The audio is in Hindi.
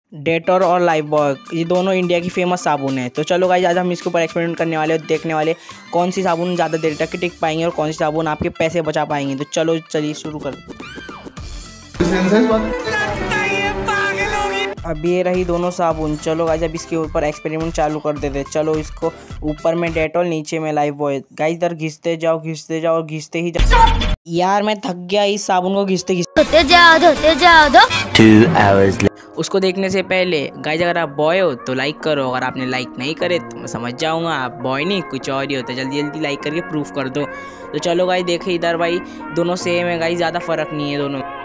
डेटोल और लाइफबॉय ये दोनों इंडिया की फेमस साबुन है। तो चलो गाइस आज हम इसके ऊपर एक्सपेरिमेंट करने वाले और देखने वाले कौन सी साबुन ज़्यादा देर तक टिक पाएंगे और कौन सी साबुन आपके पैसे बचा पाएंगे। तो चलो चलिए शुरू कर। अब ये रही दोनों साबुन। चलो गाइस अब इसके ऊपर एक्सपेरिमेंट चालू कर देते। चलो इसको ऊपर में डेटोल नीचे में लाइफबॉय। गाइस इधर घिसते जाओ और घिसते ही जाओ। यार मैं थक गया इस साबुन को घिसते धोते जाओ 2 hours later. उसको देखने से पहले गाइस अगर आप बॉय हो तो लाइक करो, अगर आपने लाइक नहीं करे तो मैं समझ जाऊंगा आप बॉय नहीं कुछ और ही होता है। जल्दी जल्दी लाइक करके प्रूफ कर दो। तो चलो गाइस देखे इधर भाई दोनों सेम है गाइस, ज़्यादा फर्क नहीं है दोनों।